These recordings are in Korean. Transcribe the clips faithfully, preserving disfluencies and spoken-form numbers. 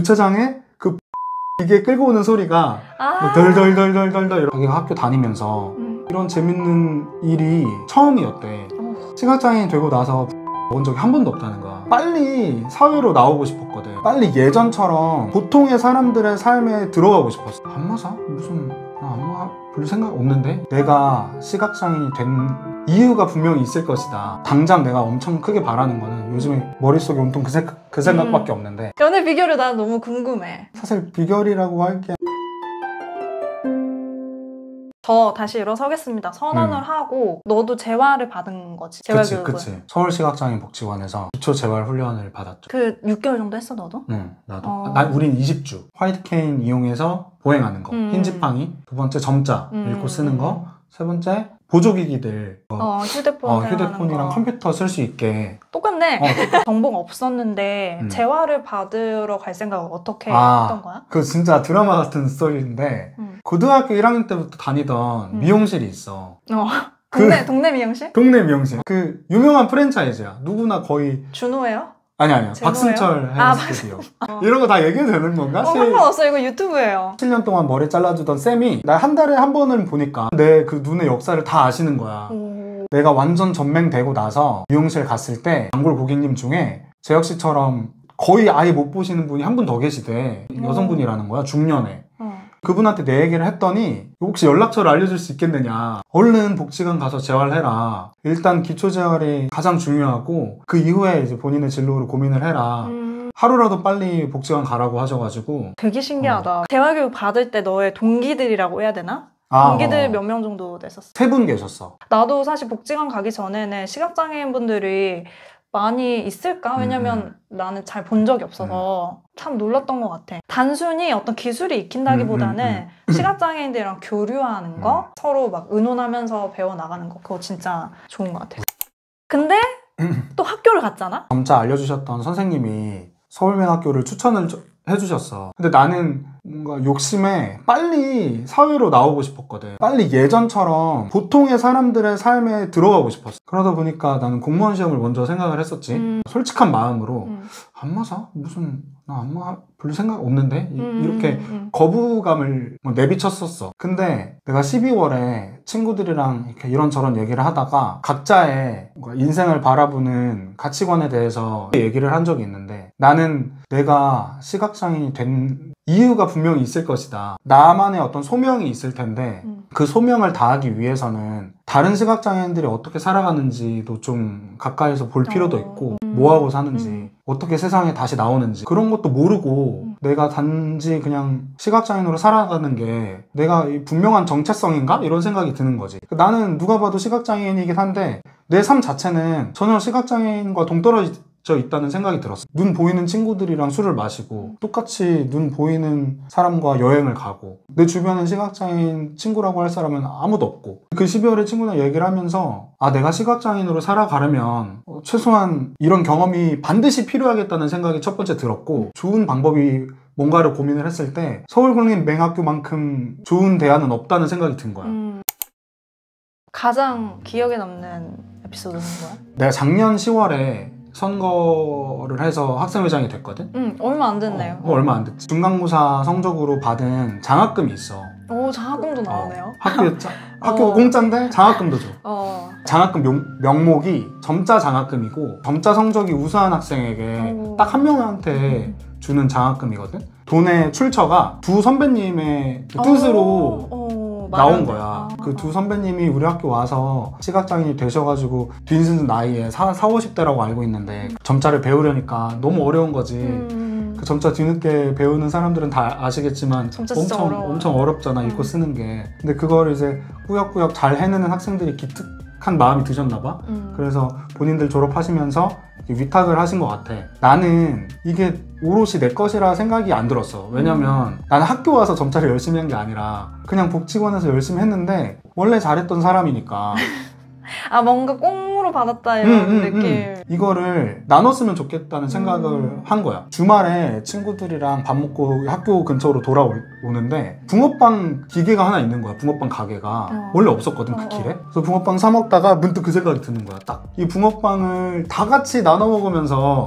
주차장에 그 기계 끌고 오는 소리가 아 뭐 덜덜덜덜덜덜 이런 자기가 학교 다니면서 음. 이런 재밌는 일이 처음이었대. 어. 시각장애인 되고 나서 먹은 적이 한 번도 없다는 거야. 빨리 사회로 나오고 싶었거든. 빨리 예전처럼 보통의 사람들의 삶에 들어가고 싶었어. 안마사? 무슨 나 안마 볼 생각 없는데? 내가 시각장애인이 된 이유가 분명히 있을 것이다. 당장 내가 엄청 크게 바라는 거는 요즘에 머릿속에 온통 그, 생각, 그 생각밖에 음. 없는데 연애 비결이 난 너무 궁금해. 사실 비결이라고 할게 저 다시 일어서겠습니다. 선언을 음. 하고 너도 재활을 받은 거지. 그치 재활교육을. 그치 서울시각장애인 복지관에서 기초 재활 훈련을 받았죠. 그 육 개월 정도 했어 너도? 응 나도. 어. 나, 우린 이십 주 화이트 케인 이용해서 보행하는 거. 음. 흰 지팡이. 두 번째 점자 음. 읽고 쓰는 거. 세 번째 보조기기들 어, 어 휴대폰 어, 사용하는 휴대폰이랑 거. 컴퓨터 쓸 수 있게. 똑같네. 어, 정보가 없었는데 음. 재활을 받으러 갈 생각을 어떻게 아, 했던 거야? 그 진짜 드라마 같은 스토리인데 음. 고등학교 일 학년 때부터 다니던 음. 미용실이 있어. 어. 그- 동네 동네 미용실? 동네 미용실. 그 유명한 프랜차이즈야. 누구나 거의 준호예요? 아니 아니야. 제노예요? 박승철 아, 헤어스타일이요. 이런 거 다 얘기해도 되는 건가? 어, 실- 상관없어. 이거 유튜브예요. 칠 년 동안 머리 잘라주던 쌤이 나 한 달에 한 번을 보니까 내 그 눈의 역사를 다 아시는 거야. 오. 내가 완전 전맹되고 나서 미용실 갔을 때 단골 고객님 중에 재혁 씨처럼 거의 아예 못 보시는 분이 한 분 더 계시대. 오. 여성분이라는 거야. 중년에. 어. 그분한테 내 얘기를 했더니 혹시 연락처를 알려줄 수 있겠느냐. 얼른 복지관 가서 재활해라. 일단 기초재활이 가장 중요하고 그 이후에 이제 본인의 진로를 고민을 해라. 음, 하루라도 빨리 복지관 가라고 하셔가지고 되게 신기하다. 재활교육 받을 때 너의 동기들이라고 해야 되나? 아, 동기들 어. 몇 명 정도 됐었어? 세 분 계셨어. 나도 사실 복지관 가기 전에는 시각장애인분들이 많이 있을까? 왜냐면 나는 잘 본 적이 없어서 참 놀랐던 것 같아. 단순히 어떤 기술이 익힌다기보다는 음, 음, 시각장애인들이랑 교류하는 거, 서로 막 의논하면서 배워나가는 거, 그거 진짜 좋은 것 같아. 근데 또 학교를 갔잖아? 점자 알려주셨던 선생님이 서울맹학교를 추천을 저- 해주셨어. 근데 나는 뭔가 욕심에 빨리 사회로 나오고 싶었거든. 빨리 예전처럼 보통의 사람들의 삶에 들어가고 싶었어. 그러다 보니까 나는 공무원 시험을 먼저 생각을 했었지. 음. 솔직한 마음으로 음. 안마사? 무슨 나 안마 볼 생각 없는데? 이- 음, 이렇게 음, 음. 거부감을 뭐 내비쳤었어. 근데 내가 십이월에 친구들이랑 이렇게 이런저런 얘기를 하다가 각자의 뭔가 인생을 바라보는 가치관에 대해서 얘기를 한 적이 있는데 나는 내가 시각장애인이 된 이유가 분명히 있을 것이다. 나만의 어떤 소명이 있을 텐데 음. 그 소명을 다하기 위해서는 다른 시각장애인들이 어떻게 살아가는지도 좀 가까이서 볼 필요도 어. 있고 음. 뭐하고 사는지 음. 어떻게 세상에 다시 나오는지 그런 것도 모르고 음. 내가 단지 그냥 시각장애인으로 살아가는 게 내가 이 분명한 정체성인가? 이런 생각이 드는 거지. 나는 누가 봐도 시각장애인이긴 한데 내 삶 자체는 전혀 시각장애인과 동떨어져 있다는 생각이 들었어. 눈 보이는 친구들이랑 술을 마시고 똑같이 눈 보이는 사람과 여행을 가고 내 주변엔 시각장애인 친구라고 할 사람은 아무도 없고 그 십이월에 친구랑 얘기를 하면서 아 내가 시각장애인으로 살아가려면 어, 최소한 이런 경험이 반드시 필요하겠다는 생각이 첫 번째 들었고 좋은 방법이 뭔가를 고민을 했을 때 서울국립맹학교만큼 좋은 대안은 없다는 생각이 든 거야. 음. 가장 기억에 남는 에피소드는 뭐야? 내가 작년 시월에 선거를 해서 학생회장이 됐거든? 응, 얼마 안 됐네요. 어, 얼마 안 됐지. 중간고사 성적으로 받은 장학금이 있어. 오, 장학금도 어, 나오네요. 학교, 짜, 학교 어. 공짜인데 장학금도 줘. 어. 장학금 명, 명목이 점자 장학금이고 점자 성적이 우수한 학생에게 오. 딱 한 명한테 주는 장학금이거든? 돈의 출처가 두 선배님의 그 뜻으로 어, 어, 나온 마련돼. 거야. 아. 그 두 선배님이 우리 학교 와서 시각장애인이 되셔가지고 뒤늦은 나이에 사, 사오십 대라고 알고 있는데 점자를 배우려니까 너무 어려운 거지. 음. 그 점자 뒤늦게 배우는 사람들은 다 아시겠지만 점자 진짜 엄청 어려워요. 엄청 어렵잖아 읽고 음. 쓰는 게. 근데 그걸 이제 꾸역꾸역 잘 해내는 학생들이 기특한 마음이 드셨나 봐. 음. 그래서 본인들 졸업하시면서 위탁을 하신 것 같아. 나는 이게 오롯이 내 것이라 생각이 안 들었어. 왜냐면 음. 나는 학교 와서 점자를 열심히 한 게 아니라 그냥 복지관에서 열심히 했는데 원래 잘했던 사람이니까 아, 뭔가 꽁으로 받았다 이런 음, 음, 느낌. 음. 이거를 나눴으면 좋겠다는 생각을 음. 한 거야. 주말에 친구들이랑 밥 먹고 학교 근처로 돌아오는데 붕어빵 기계가 하나 있는 거야. 붕어빵 가게가 어. 원래 없었거든. 어, 그 어. 길에. 그래서 붕어빵 사 먹다가 문득 그 생각이 드는 거야. 딱 이 붕어빵을 다 같이 나눠 먹으면서 어.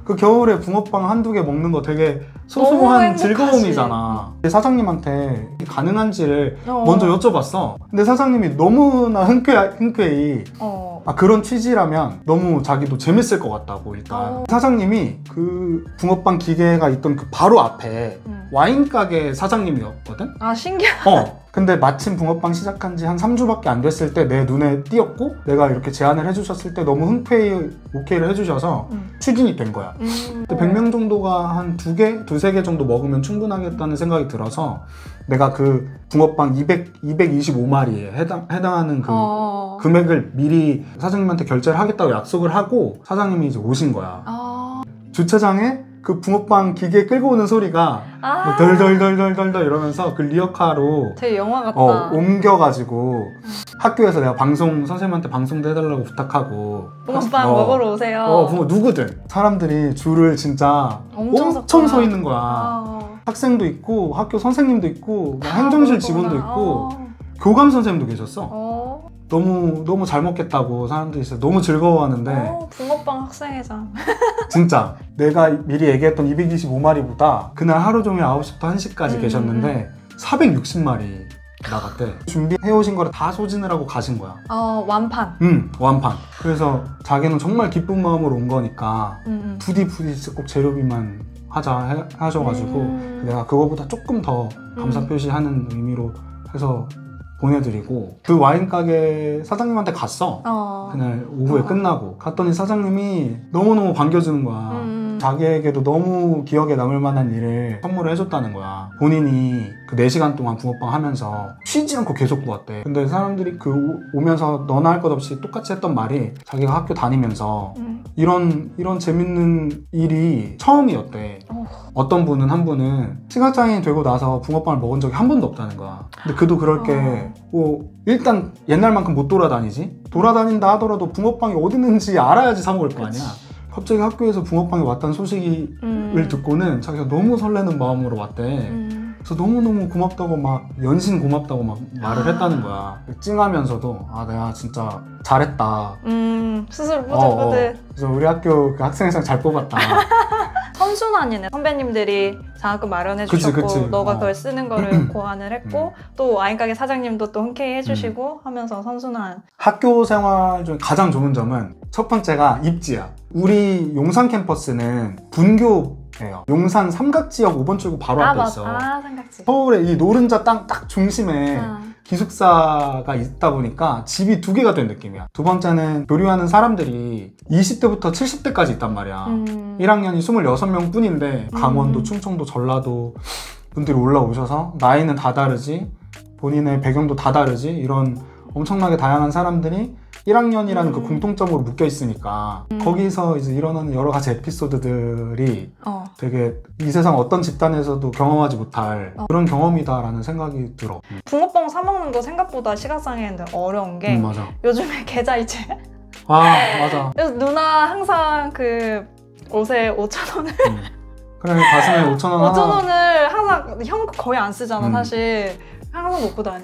그 겨울에 붕어빵 한두 개 먹는 거 되게 너무 소소한 행복하지. 즐거움이잖아. 사장님한테 가능한지를 어. 먼저 여쭤봤어. 근데 사장님이 너무나 흔쾌, 흔쾌히 어. 아, 그런 취지라면 너무 자기도 재밌을 것 같다고 일단. 어. 사장님이 그 붕어빵 기계가 있던 그 바로 앞에 음. 와인 가게 사장님이었거든? 아 신기하다. 어. 근데 마침 붕어빵 시작한 지 한 삼 주밖에 안 됐을 때 내 눈에 띄었고 내가 이렇게 제안을 해주셨을 때 너무 흔쾌히 오케이를 해주셔서 음. 추진이 된 거야. 음. 근데 백 명 정도가 한 두 개, 두세 개 정도 먹으면 충분하겠다는 생각이 들어서 내가 그 붕어빵 이백, 이백이십오 마리에 해당, 해당하는 그 어. 금액을 미리 사장님한테 결제를 하겠다고 약속을 하고 사장님이 이제 오신 거야. 아. 주차장에 그 붕어빵 기계 끌고 오는 소리가 아. 뭐 덜덜덜덜덜덜 이러면서 그 리어카로 되게 영화 같다. 어, 옮겨가지고 학교에서 내가 방송 선생님한테 방송도 해달라고 부탁하고 붕어빵 어, 먹으러 오세요. 어, 붕어 누구든 사람들이 줄을 진짜 엄청 엄청 섰구나. 서 있는 거야. 아. 학생도 있고 학교 선생님도 있고 뭐 다 행정실 먹을 직원도 거구나. 있고 어. 교감 선생님도 계셨어. 어. 너무 너무 잘 먹겠다고 사람들이 진짜 너무 즐거워하는데 어, 붕어빵 학생회장. 진짜 내가 미리 얘기했던 이백이십오 마리보다 그날 하루 종일 아홉 시부터 한 시까지 음, 계셨는데 사백육십 마리 나갔대. 준비해 오신 거를 다 소진을 하고 가신 거야. 어, 완판. 응, 완판. 그래서 자기는 정말 기쁜 마음으로 온 거니까 음, 음. 부디 부디 진짜 꼭 재료비만 하자 해, 하셔가지고 음. 내가 그거보다 조금 더 감사 음. 표시하는 의미로 해서 보내드리고 그 와인 가게 사장님한테 갔어. 어. 그날 오후에 어. 끝나고 갔더니 사장님이 너무너무 반겨주는 거야. 음. 자기에게도 너무 기억에 남을 만한 일을 선물을 해줬다는 거야. 본인이 그 네 시간 동안 붕어빵 하면서 쉬지 않고 계속 구웠대. 근데 사람들이 그 오- 오면서 너나 할 것 없이 똑같이 했던 말이 자기가 학교 다니면서 음. 이런 이런 재밌는 일이 처음이었대. 어. 어떤 분은 한 분은 시각장애인 되고 나서 붕어빵을 먹은 적이 한 번도 없다는 거야. 근데 그도 그럴 게 어. 뭐 일단 옛날만큼 못 돌아다니지. 돌아다닌다 하더라도 붕어빵이 어디 있는지 알아야지 사 먹을 거 아니야. 갑자기 학교에서 붕어빵이 왔다는 소식을 음. 듣고는 자기가 너무 설레는 마음으로 왔대. 음. 그래서 너무너무 고맙다고 막 연신 고맙다고 막 말을 아. 했다는 거야. 찡하면서도 아 내가 진짜 잘했다. 음. 스스로 어, 어. 뿌듯뿌듯. 그래서 우리 학교 그 학생회장 잘 뽑았다. 선순환이네. 선배님들이 장학금 마련해 그치, 주셨고 그치. 너가 어. 그걸 쓰는 거를 고안을 했고 또 와인가게 사장님도 또 흔쾌히 해주시고 하면서 선순환. 학교 생활 중에 가장 좋은 점은 첫 번째가 입지야. 우리 용산 캠퍼스는 분교예요. 용산 삼각지역 오 번 출구 바로 아 앞에 맞아. 있어. 아 삼각지. 서울의 이 노른자 땅 딱 중심에 아. 기숙사가 있다 보니까 집이 두 개가 된 느낌이야. 두 번째는 교류하는 사람들이 이십 대부터 칠십 대까지 있단 말이야. 음. 일 학년이 스물여섯 명 뿐인데 강원도, 음. 충청도, 전라도 분들이 올라오셔서 나이는 다 다르지, 본인의 배경도 다 다르지, 이런 엄청나게 다양한 사람들이 일 학년이라는 음. 그 공통점으로 묶여 있으니까 음. 거기서 이제 일어나는 여러 가지 에피소드들이 어. 되게 이 세상 어떤 집단에서도 경험하지 못할 어. 그런 경험이다라는 생각이 들어. 붕어빵 사 먹는 거 생각보다 시각장애인들 어려운 게 음, 맞아. 요즘에 계좌이체. 아 맞아. 그래서 누나 항상 그 옷에 오천 원을 음. 그래 가슴에 오천 원 오천 하나. 원을 항상 현금 거의 안 쓰잖아 음. 사실. 항상 놓고 다녀.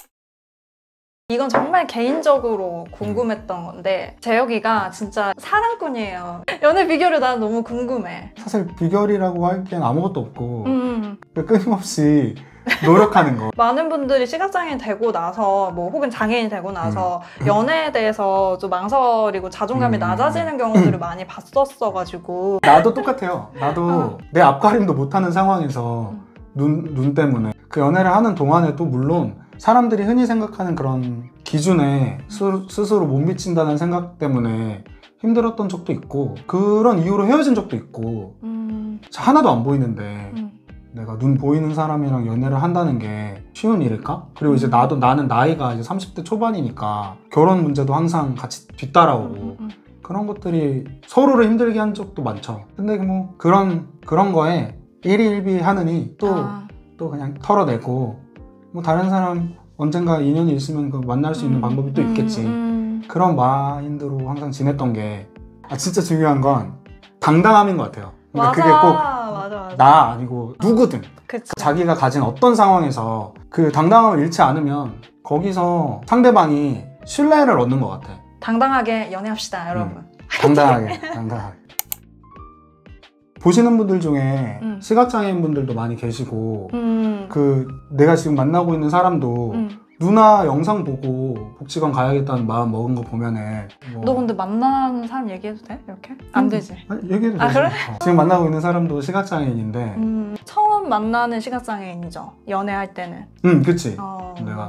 이건 정말 개인적으로 궁금했던 건데 재혁이가 진짜 사랑꾼이에요. 연애 비결을 난 너무 궁금해. 사실 비결이라고 하기엔 아무것도 없고 음. 끊임없이 노력하는 거. 많은 분들이 시각장애인 되고 나서 뭐 혹은 장애인 되고 나서 연애에 대해서 좀 망설이고 자존감이 음. 낮아지는 경우들을 많이 봤었어가지고. 나도 똑같아요. 나도 어. 내 앞가림도 못하는 상황에서 음. 눈, 눈 때문에 그 연애를 하는 동안에도 물론 사람들이 흔히 생각하는 그런 기준에 스, 스스로 못 미친다는 생각 때문에 힘들었던 적도 있고 그런 이유로 헤어진 적도 있고 음. 하나도 안 보이는데 음. 내가 눈 보이는 사람이랑 연애를 한다는 게 쉬운 일일까? 그리고 이제 나도 나는 나이가 이제 삼십 대 초반이니까 결혼 문제도 항상 같이 뒤따라오고 음, 음. 그런 것들이 서로를 힘들게 한 적도 많죠. 근데 뭐 그런 그런 거에 일희일비 하느니 또 또 아. 그냥 털어내고 뭐 다른 사람 언젠가 인연이 있으면 그 만날 수 있는 음, 방법이 또 음, 있겠지. 음. 그런 마인드로 항상 지냈던 게 아, 진짜 중요한 건 당당함인 것 같아요. 그러니까 맞아, 그게 꼭 맞아, 맞아. 나 아니고 누구든 그치. 자기가 가진 어떤 상황에서 그 당당함을 잃지 않으면 거기서 상대방이 신뢰를 얻는 것 같아. 당당하게 연애합시다, 여러분. 당당하게, 당당하게. 보시는 분들 중에 음. 시각장애인 분들도 많이 계시고 음. 그 내가 지금 만나고 있는 사람도 음. 누나 영상 보고 복지관 가야겠다는 마음 먹은 거 보면은 뭐... 너 근데 만나는 사람 얘기해도 돼? 이렇게? 안 되지? 아니, 얘기해도 아, 되지. 그래? 어. 지금 만나고 있는 사람도 시각장애인인데 음, 처음 만나는 시각장애인이죠. 연애할 때는. 응 그치. 어... 내가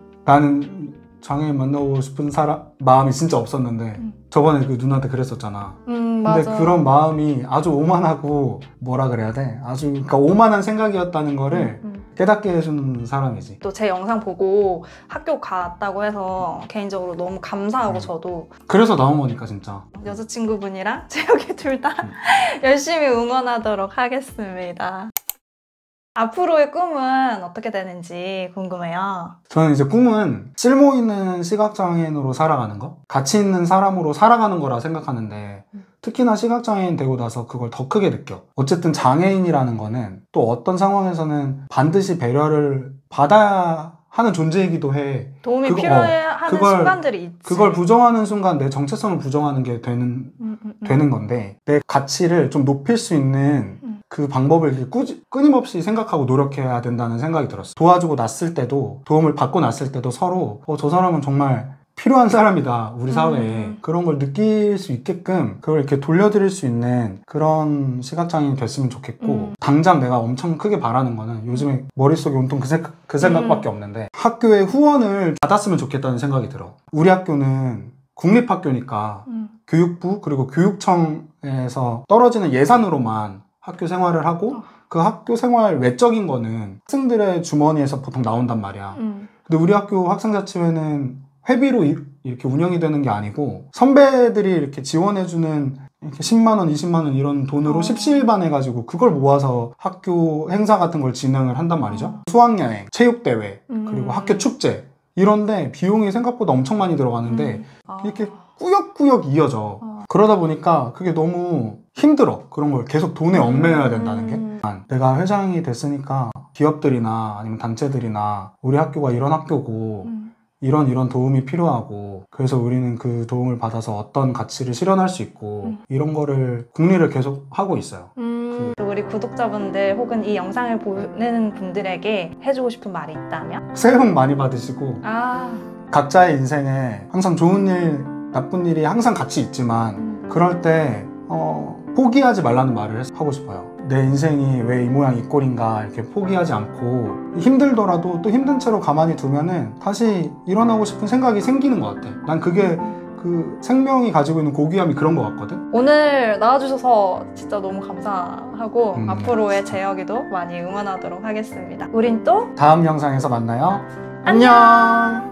나는 장애인 만나고 싶은 사람 마음이 진짜 없었는데 음. 저번에 그 누나한테 그랬었잖아. 음, 근데 맞아. 그런 마음이 아주 오만하고 뭐라 그래야 돼? 아주 그러니까 오만한 생각이었다는 거를 음, 음. 깨닫게 해주는 사람이지. 또 제 영상 보고 학교 갔다고 해서 개인적으로 너무 감사하고 음. 저도 그래서 나온 거니까 진짜. 여자친구분이랑 재혁이 둘 다 음. 열심히 응원하도록 하겠습니다. 앞으로의 꿈은 어떻게 되는지 궁금해요. 저는 이제 꿈은 쓸모 있는 시각장애인으로 살아가는 거? 가치 있는 사람으로 살아가는 거라 생각하는데 특히나 시각장애인 되고 나서 그걸 더 크게 느껴. 어쨌든 장애인이라는 거는 또 어떤 상황에서는 반드시 배려를 받아야 하는 존재이기도 해. 도움이 그거, 필요해하는 그걸- 순간들이 있지. 그걸 부정하는 순간 내 정체성을 부정하는 게 되는, 음, 음, 음. 되는 건데 내 가치를 좀 높일 수 있는 음. 그 방법을 이렇게 꾸지, 끊임없이 생각하고 노력해야 된다는 생각이 들었어. 도와주고 났을 때도 도움을 받고 났을 때도 서로 어, 저 사람은 정말 필요한 사람이다 우리 사회에. 음. 그런 걸 느낄 수 있게끔 그걸 이렇게 돌려드릴 수 있는 그런 시각장애인이 됐으면 좋겠고 음. 당장 내가 엄청 크게 바라는 거는 요즘에 머릿속에 온통 그, 생각, 그 생각밖에 음. 없는데 학교에 후원을 받았으면 좋겠다는 생각이 들어. 우리 학교는 국립학교니까 음. 교육부 그리고 교육청에서 떨어지는 예산으로만 학교 생활을 하고 어. 그 학교 생활 외적인 거는 학생들의 주머니에서 보통 나온단 말이야. 음. 근데 우리 학교 학생자치회는 회비로 이, 이렇게 운영이 되는 게 아니고 선배들이 이렇게 지원해주는 이렇게 십만 원, 이십만 원 이런 돈으로 어. 십시일반 해가지고 그걸 모아서 학교 행사 같은 걸 진행을 한단 말이죠. 어. 수학여행, 체육대회, 음. 그리고 학교 축제 이런데 비용이 생각보다 엄청 많이 들어가는데 음. 아. 이렇게 꾸역꾸역 이어져. 어. 그러다 보니까 그게 너무 힘들어. 그런 걸 계속 돈에 얽매여야 된다는 게. 음. 내가 회장이 됐으니까 기업들이나 아니면 단체들이나 우리 학교가 이런 학교고 음. 이런 이런 도움이 필요하고 그래서 우리는 그 도움을 받아서 어떤 가치를 실현할 수 있고 음. 이런 거를 국리를 계속 하고 있어요. 음. 우리 구독자분들 혹은 이 영상을 보는 분들에게 해주고 싶은 말이 있다면? 새해 복 많이 받으시고 아. 각자의 인생에 항상 좋은 일, 나쁜 일이 항상 같이 있지만 음. 그럴 때 어, 포기하지 말라는 말을 하고 싶어요. 내 인생이 왜 이 모양 이 꼴인가 이렇게 포기하지 않고 힘들더라도 또 힘든 채로 가만히 두면은 다시 일어나고 싶은 생각이 생기는 것 같아. 난 그게 그 생명이 가지고 있는 고귀함이 그런 것 같거든. 오늘 나와주셔서 진짜 너무 감사하고 음. 앞으로의 재혁이도 많이 응원하도록 하겠습니다. 우린 또 다음 영상에서 만나요. 안녕! 안녕.